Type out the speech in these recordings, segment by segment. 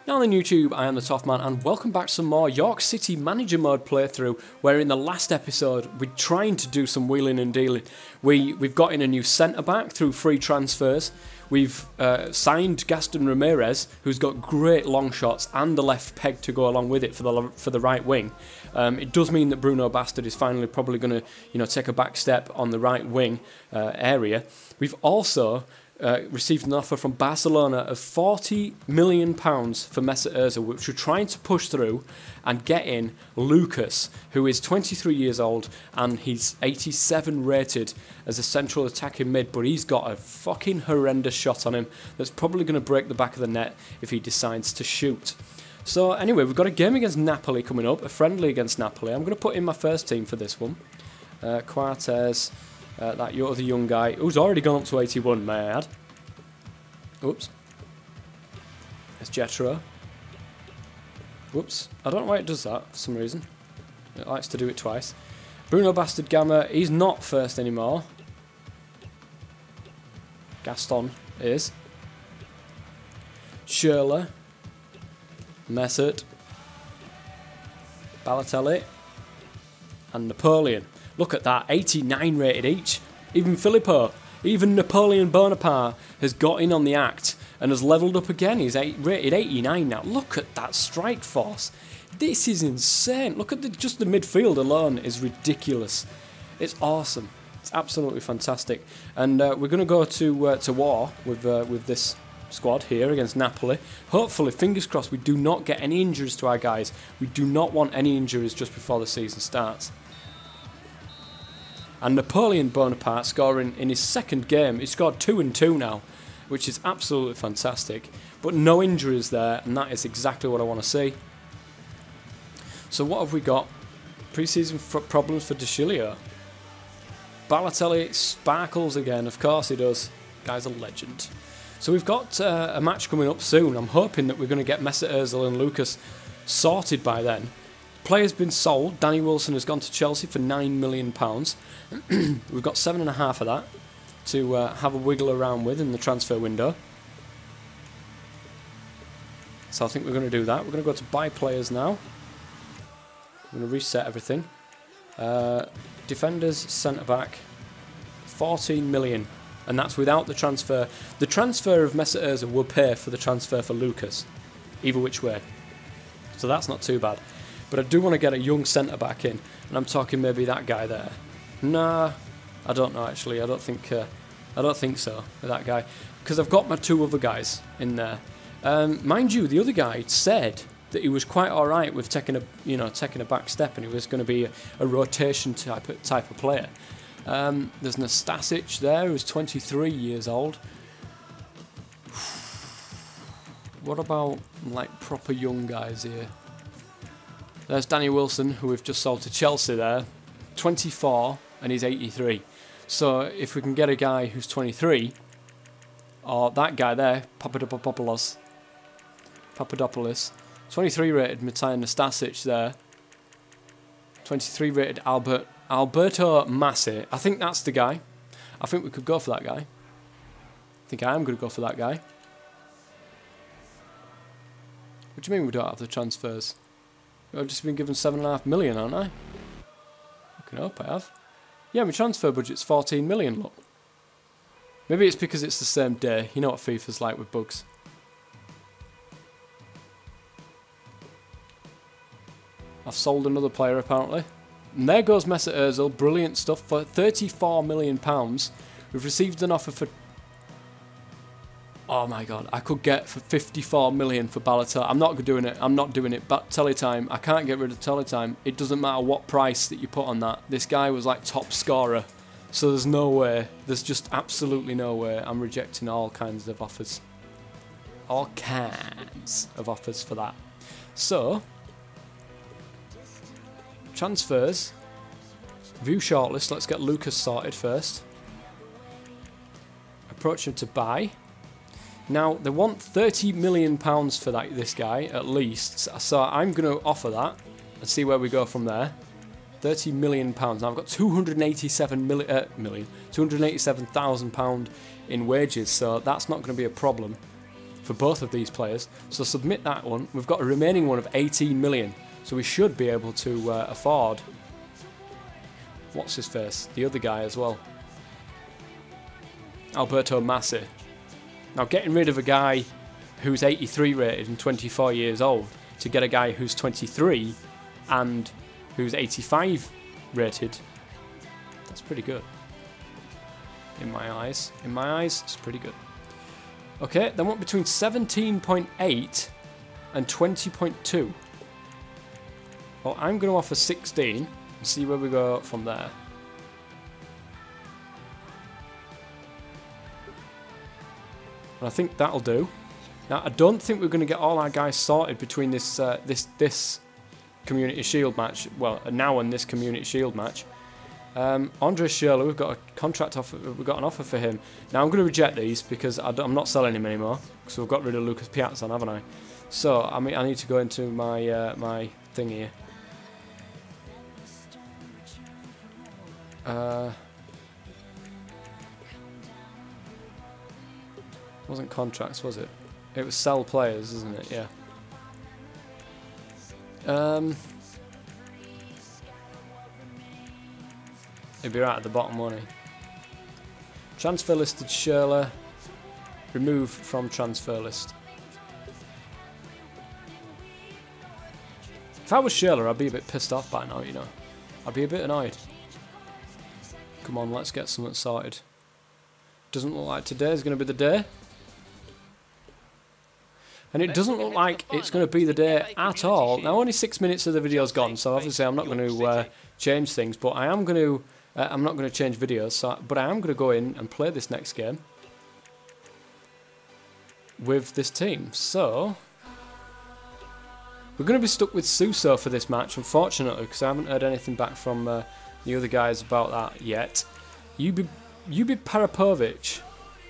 Now then YouTube, I am the Toff Man and welcome back to some more York City Manager Mode playthrough, where in the last episode we're trying to do some wheeling and dealing. We've got in a new centre back through free transfers. We've signed Gaston Ramirez, who's got great long shots and the left peg to go along with it for the right wing. It does mean that Bruno Bastard is finally probably going to take a back step on the right wing area. We've also received an offer from Barcelona of £40 million for Mesut Ozil, which we're trying to push through and get in Lucas, who is 23 years old and he's 87 rated as a central attacking mid, but he's got a fucking horrendous shot on him that's probably going to break the back of the net if he decides to shoot. So anyway, we've got a game against Napoli coming up, a friendly against Napoli. I'm going to put in my first team for this one. Quartes. That other young guy, who's already gone up to 81, may I add. Oops. It's Jetro. Whoops. I don't know why it does that for some reason. It likes to do it twice. Bruno Bastard Gamma, he's not first anymore. Gaston is. Schürrle. Mesut. Balotelli. And Napoleon. Look at that, 89 rated each. Even Filippo, even Napoleon Bonaparte has got in on the act and has levelled up again. He's rated 89 now. Look at that strike force. This is insane. Look at just the midfield alone is ridiculous. It's awesome. It's absolutely fantastic. And we're going to go to war with this squad here against Napoli. Hopefully, fingers crossed, we do not get any injuries to our guys. We do not want any injuries just before the season starts. And Napoleon Bonaparte scoring in his second game. He scored 2 and 2 now, which is absolutely fantastic. But no injuries there, and that is exactly what I want to see. So what have we got? Pre-season problems for De Chilio. Balotelli sparkles again. Of course he does. Guy's a legend. So we've got a match coming up soon. I'm hoping that we're going to get Mesut Ozil and Lucas sorted by then. Player's been sold. Danny Wilson has gone to Chelsea for £9 million. We've got 7.5 of that to have a wiggle around with in the transfer window. So I think we're going to do that. We're going to go to buy players now. I'm going to reset everything. Defenders, centre-back, 14 million. And that's without the transfer. The transfer of Mesut Ozil will pay for the transfer for Lucas. Either which way. So that's not too bad. But I do want to get a young centre-back in. And I'm talking maybe that guy there. Nah, I don't know actually. I don't think so with that guy. Because I've got my 2 other guys in there. Mind you, the other guy said that he was quite alright with taking a back step, and he was going to be a rotation type of player. There's Nastasic there, who's 23 years old. What about like proper young guys here? There's Danny Wilson, who we've just sold to Chelsea there. 24, and he's 83. So if we can get a guy who's 23, or that guy there, Papadopoulos, 23 rated Matej Nastasic there. 23 rated Alberto Massi. I think that's the guy. I think we could go for that guy. I think I am going to go for that guy. What do you mean we don't have the transfers? I've just been given 7.5 million, aren't I? I can hope I have. Yeah, my transfer budget's 14 million, look. Maybe it's because it's the same day. You know what FIFA's like with bugs. I've sold another player, apparently. And there goes Mesut Ozil. Brilliant stuff for £34 million. We've received an offer for... Oh my god, I could get for 54 million for Balotelli. I'm not doing it. I'm not doing it. But Teletime, I can't get rid of Teletime. It doesn't matter what price that you put on that. This guy was like top scorer. So there's no way. There's just absolutely no way. I'm rejecting all kinds of offers. All kinds of offers for that. So, transfers. View shortlist. Let's get Lucas sorted first. Approach him to buy. Now, they want £30 million for this guy, at least. So I'm going to offer that and see where we go from there. £30 million. Now, I've got £287,000 in wages, so that's not going to be a problem for both of these players. So submit that one. We've got a remaining one of 18 million. So we should be able to afford, what's his face, the other guy as well. Alberto Massi. Now getting rid of a guy who's 83 rated and 24 years old to get a guy who's 23 and who's 85 rated, that's pretty good. In my eyes. In my eyes, it's pretty good. Okay, then what between 17.8 and 20.2? Well, I'm going to offer 16 and see where we go from there. And I think that'll do. Now, I don't think we're going to get all our guys sorted between this this Community Shield match. Well, now and this Community Shield match. Andre Schürrle, we've got a contract offer. We've got an offer for him. Now I'm going to reject these because I'm not selling him anymore. Because we've got rid of Lucas Piazza, haven't I? So I need to go into my my thing here. Wasn't contracts, was it? It was sell players, isn't it? Yeah. He'd be right at the bottom, won't he? Transfer listed Schürrle. Remove from transfer list. If I was Schürrle, I'd be a bit pissed off by now, you know. I'd be a bit annoyed. Come on, let's get something sorted. Doesn't look like today's going to be the day. And it doesn't look like it's going to be the day at all. Now, only 6 minutes of the video's gone, so obviously I'm not going to change things. But I am going to... I'm not going to change videos, but I am going to go in and play this next game with this team. So, we're going to be stuck with Suso for this match, unfortunately, because I haven't heard anything back from the other guys about that yet. Yubi Parapovic.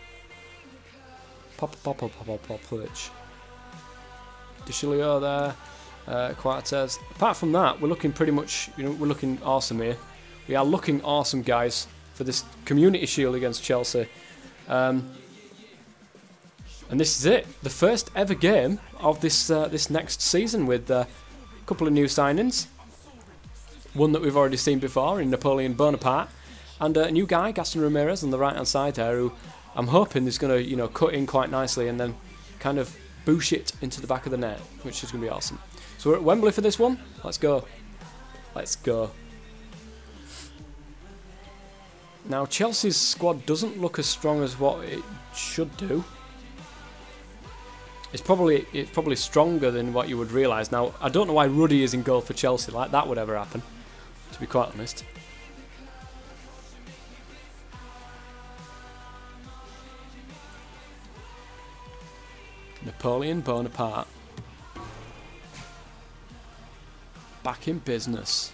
Popovic. Dicilio there. Quartez. Apart from that, we're looking pretty much, you know, we're looking awesome here. We are looking awesome, guys, for this Community Shield against Chelsea. And this is it. The first ever game of this this next season with a couple of new signings. One that we've already seen before in Napoleon Bonaparte. And a new guy, Gaston Ramirez, on the right-hand side there, who I'm hoping is going to, you know, cut in quite nicely and then kind of boosh it into the back of the net, which is going to be awesome. So we're at Wembley for this one. Let's go. Let's go. Now, Chelsea's squad doesn't look as strong as what it should do. It's probably stronger than what you would realise. Now, I don't know why Ruddy is in goal for Chelsea. Like, that would ever happen, to be quite honest. Napoleon Bonaparte. Back in business.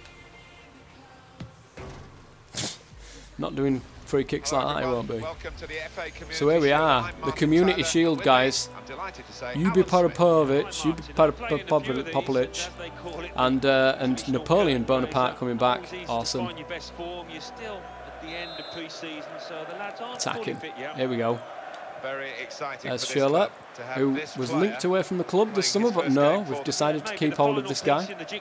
Not doing free kicks like that, it won't be. So here we are, the Community Shield, guys. Yubi Parapovic, and Napoleon Bonaparte coming back. Awesome. Attacking. Here we go. There's Schürrle, who was linked away from the club this summer, but no, we've decided to keep hold of this guy.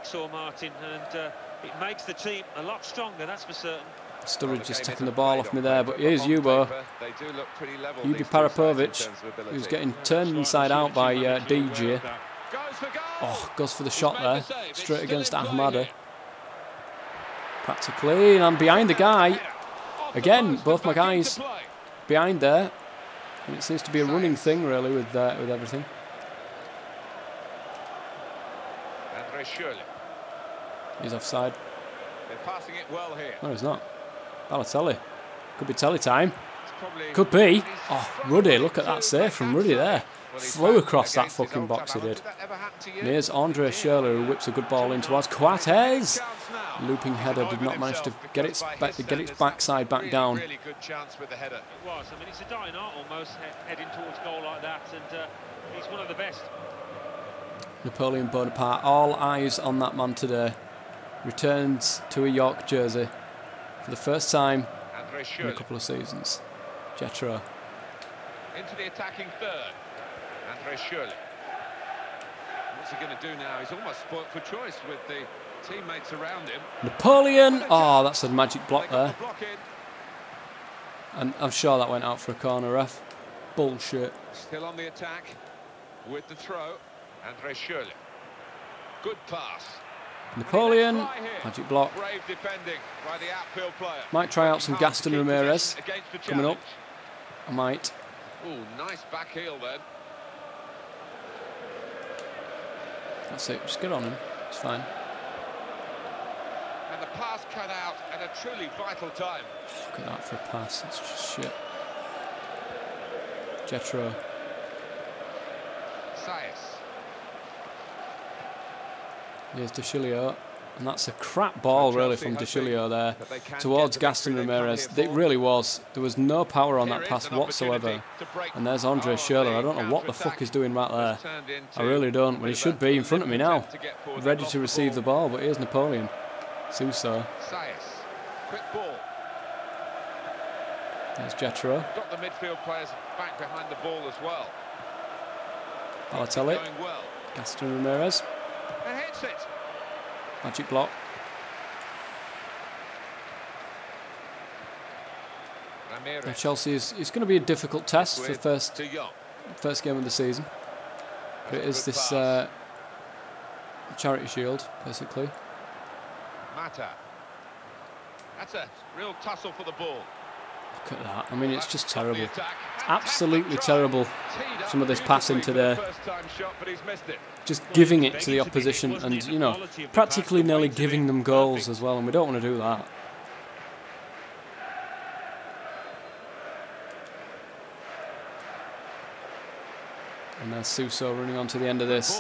It makes the team a lot stronger, that's for certain. Sturridge just taking the ball off me there, but here's Yubo. Yubi Parapovic, who's getting turned inside out by DJ. Oh, goes for the shot there, straight against Ahmada. Practically, and I'm behind the guy. Again, both my guys behind there. And it seems to be a running thing, really, with everything. He's offside. No, he's not. Balotelli. Could be telly time. Could be. Oh, Ruddy, look at that save from Ruddy there. Flew across that fucking box, he did. And here's Andre Schürrle, who whips a good ball in towards Quartez. Looping header did not manage to get its backside back down. Really good chance with the header. It was. I mean, it's a dying art almost, heading towards goal like that, and he's one of the best. Napoleon Bonaparte, all eyes on that man today. Returns to a York jersey for the first time in a couple of seasons. Jetro. Into the attacking third. And Very surely. What's he going to do now? He's almost spoilt for choice with the teammates around him. Napoleon! Oh, that's a magic block there. And I'm sure that went out for a corner, ref. Bullshit. Still on the attack with the throw. And very surely. Good pass. Napoleon, magic block. Brave defending by the outfield player. Might try out some Gaston Ramirez coming up. I might. Oh, nice back heel then. That's it, just get on him. It's fine. And the pass cut out at a truly vital time. Look at that for a pass, it's just shit. Jetro. Sayas. Here's De Chilio. And that's a crap ball, really, from De Chilio there towards Gaston Ramirez. It really was. There was no power on that pass whatsoever. And there's Andre Schürrle. I don't know what the fuck he's doing right there. I really don't. Well, he should be in front of me now, ready to receive the ball. But here's Napoleon. Suso. Quick ball. There's Jetro. Got the midfield players back behind the ball as well. Balotelli. Gaston Ramirez. And hits it. Magic block. Now Chelsea it's going to be a difficult test for first game of the season. But it is this Charity Shield, basically. Mata. That's a real tussle for the ball. Look at that. I mean, it's just terrible. It's absolutely terrible, some of this passing today. Just giving it to the opposition and, you know, practically nearly giving them goals as well, and we don't want to do that. And there's Suso running on to the end of this.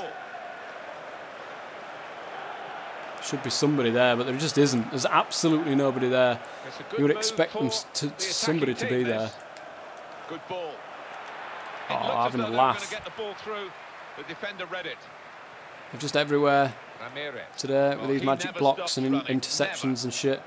Should be somebody there, but there just isn't. There's absolutely nobody there. You would expect somebody to be there. Good ball. Oh, having a laugh. They're just everywhere today with these magic blocks and interceptions and shit.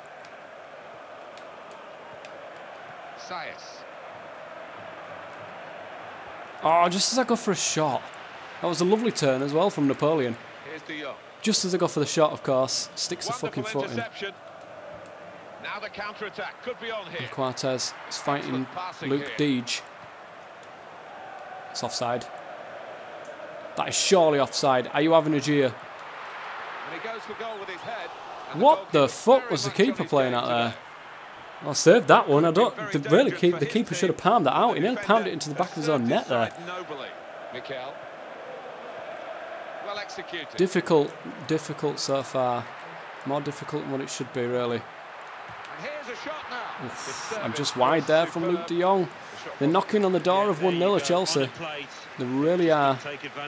Oh, just as I go for a shot. That was a lovely turn as well from Napoleon. Just as I go for the shot, of course, sticks the fucking foot in. Now the counter-attack could be on here. And Cortez is fighting Luke Deege. It's offside. That is surely offside. Are you having a jeer? What the fuck was the keeper playing out there? I saved that one. I don't. The keeper should have palmed that out. He nearly palmed it into the back of his own net there. Well executed. Difficult so far. More difficult than what it should be, really. And here's a shot now. Oof, I'm just wide there from Luke de Jong. They're knocking on the door of 1-0 at Chelsea. They really are.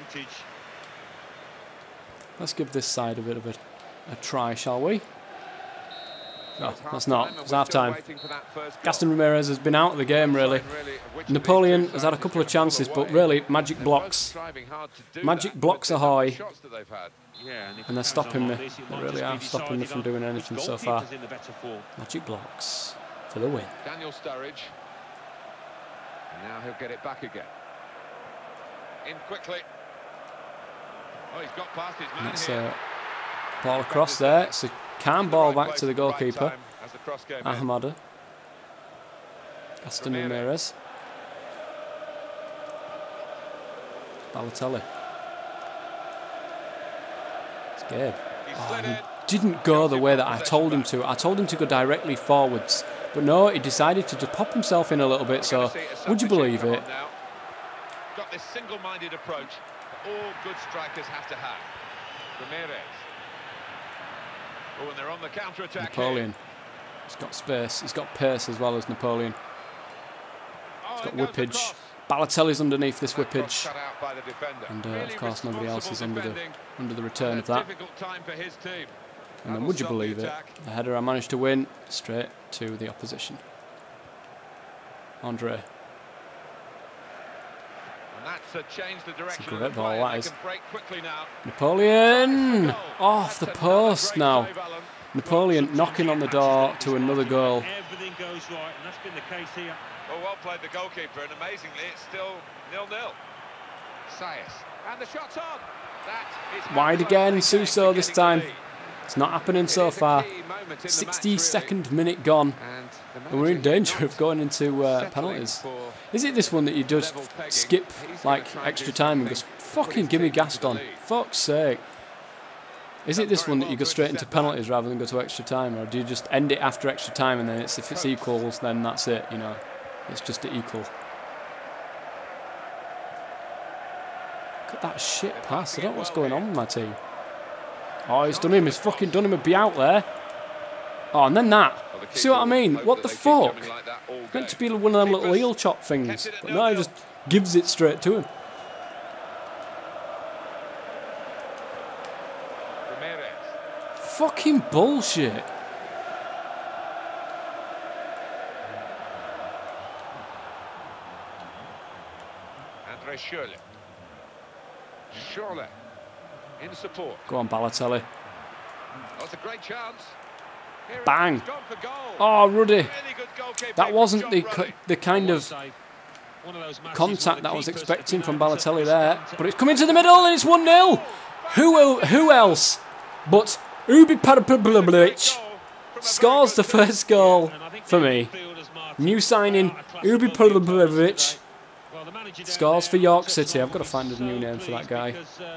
Let's give this side a bit of a try, shall we? No, that's not. It's half-time. Gaston Ramirez has been out of the game, really. Napoleon has had a couple of chances, but really, magic blocks. Magic blocks ahoy. And they're stopping me. They really are stopping me from doing anything so far. Magic blocks for the win. Daniel Sturridge. And now he'll get it back again. In quickly. Oh, he's got past his man. That's a ball across there. It's a calm ball back to the goalkeeper, Ahmada. Gaston Ramirez. Balotelli. It's Gabe. Oh, and he didn't go the way that I told him to. I told him to go directly forwards. But no, he decided to just pop himself in a little bit, so would you believe it? Got this single-minded approach that all good strikers have to have. Ramirez. Oh, and they're on the counter-attack. Napoleon. He's got space. He's got pace as well as Napoleon. He's got whippage. Balotelli's underneath this whippage. And of course nobody else is under the return of that. And then would you believe it, the header I managed to win straight to the opposition. Andre. It's a great ball, that is. Napoleon! Off the post now. Napoleon knocking on the door to another goal. Everything goes right, and that's been the case here. Well played the goalkeeper, and amazingly it's still 0-0. Sayas. And the shot's on. That is Wide again, Suso this time. It's not happening so far. 62nd minute gone. And we're in danger of going into penalties. Is it this one that you just skip like extra time and go, fucking give me Gaston, fuck's sake? Is it this one that you go straight into penalties rather than go to extra time, or do you just end it after extra time and then it's, if it's equals, then that's it, you know, it's just an equal. Look at that shit pass. I don't know what's going on with my team. Oh, he's done him. He's fucking done him. He'll be out there. Oh, and then that. See what I mean? What the fuck? It's meant to be one of them little heel chop things. But no, he just gives it straight to him. Fucking bullshit. Andre Schürrle. Schürrle in support. Go on, Balotelli. That's a great chance. Bang. Oh, Ruddy. That wasn't the kind of contact that I was expecting from Balotelli there. But it's coming to the middle and it's 1-0. Who else but Ubi Parapiblic scores the first goal for me. New signing, Ubi Parapiblic scores for York City. I've got to find a new name for that guy.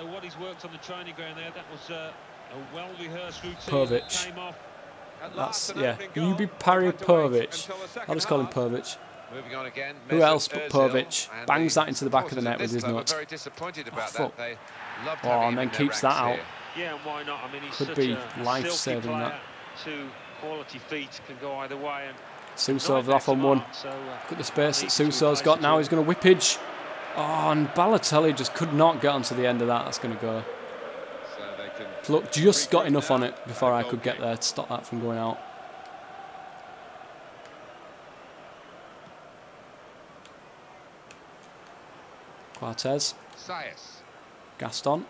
Pervic. That's, yeah, Ubi Parapiblic. I'll just call him Pervic. Who else but Pervic bangs that into the back of the net with his nuts. Oh, fuck. Oh, and then keeps that out. Yeah, and why not? I mean, he's could be life-saving that. Two quality feet can go either way. And Suso's off on one. Look at the space that Suso's got now. He's going to whippage. Oh, and Balotelli just could not get onto the end of that. That's going to go. Look, just got enough on it before I could get there to stop that from going out. Cortez. Gaston.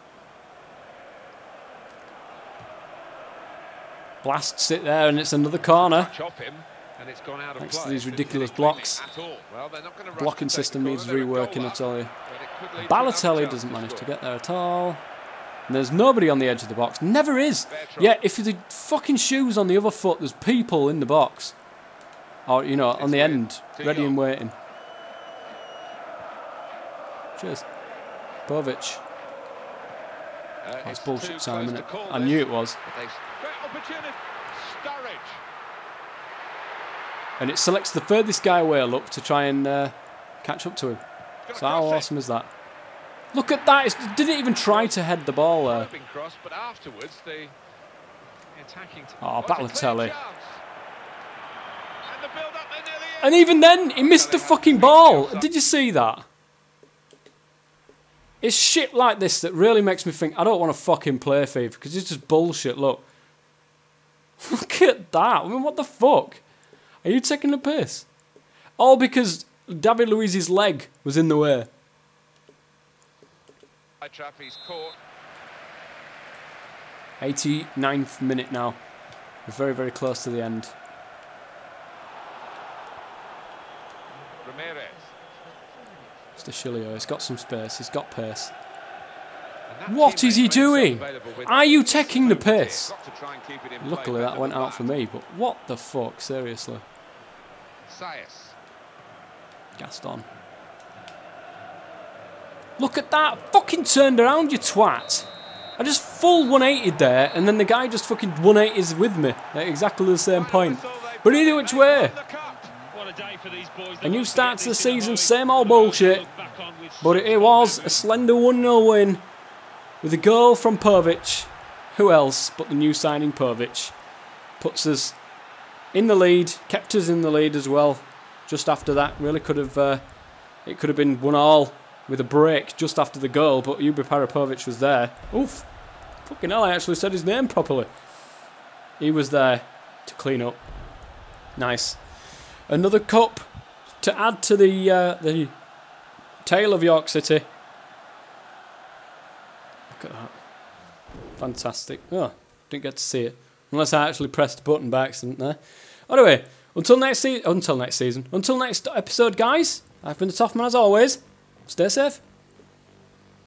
Blasts it there, and it's another corner. Thanks to these ridiculous blocks. Blocking system needs reworking, I tell you. Balotelli doesn't manage to get there at all. And there's nobody on the edge of the box. Never is. Yeah, if the fucking shoe's on the other foot, there's people in the box. Or, you know, on the end, ready and waiting. Cheers. Bovic. That's bullshit time, isn't it? I knew it was. And it selects the furthest guy away, look, to try and catch up to him. So how awesome is that? Look at that! It didn't even try to head the ball there. Oh, Balotelli. And even then, he missed the fucking ball. Did you see that? It's shit like this that really makes me think I don't want to fucking play FIFA because it's just bullshit. Look. Look at that. I mean, what the fuck? Are you taking the piss? All because David Luiz's leg was in the way. 89th minute now. We're very, very close to the end. Mr. Shilio, he's got some space, he's got pace. What is he doing? Are you taking the piss? Luckily that went out for me, but what the fuck, seriously. Gaston. Look at that, fucking turned around, you twat. I just full 180'd there, and then the guy just fucking 180's with me at exactly the same point. But either which way. A new start to the season, same old bullshit. But it was a slender 1-0 win with a goal from Pervic. Who else but the new signing Pervic? Puts us in the lead, kept us in the lead as well. Just after that, really could have, it could have been 1-1 with a break just after the goal, but Ubi Parapovic was there. Oof, fucking hell, I actually said his name properly. He was there to clean up. Nice. Another cup to add to the tale of York City. Look at that. Fantastic. Oh, didn't get to see it. Unless I actually pressed the button by accident there. Anyway, until next episode, guys, I've been the Tough Man as always. Stay safe.